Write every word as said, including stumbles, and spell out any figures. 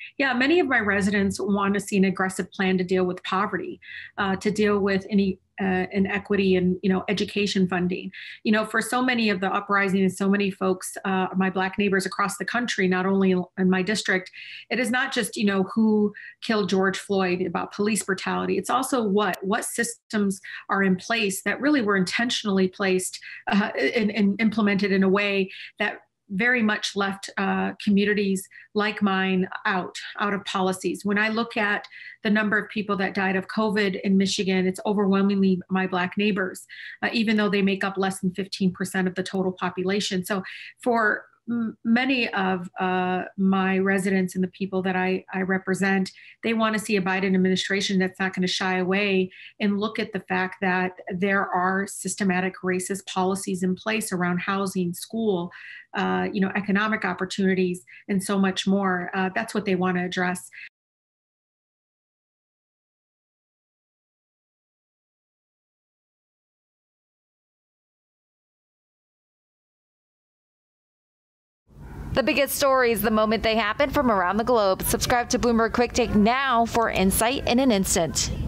Yeah, many of my residents want to see an aggressive plan to deal with poverty, uh, to deal with any uh, inequity and you know education funding. You know, for so many of the uprising and so many folks, uh, my Black neighbors across the country, not only in my district, it is not just you know who killed George Floyd about police brutality. It's also what what systems are in place that really were intentionally placed uh, and, and implemented in a way that very much left uh, communities like mine out, out of policies. When I look at the number of people that died of COVID in Michigan, it's overwhelmingly my Black neighbors, uh, even though they make up less than fifteen percent of the total population. So for m- many of uh, my residents and the people that I, I represent, they want to see a Biden administration that's not going to shy away and look at the fact that there are systematic racist policies in place around housing, school, uh, you know, economic opportunities, and so much more. Uh, that's what they want to address. The biggest stories the moment they happen from around the globe. Subscribe to Bloomberg Quick Take now for insight in an instant.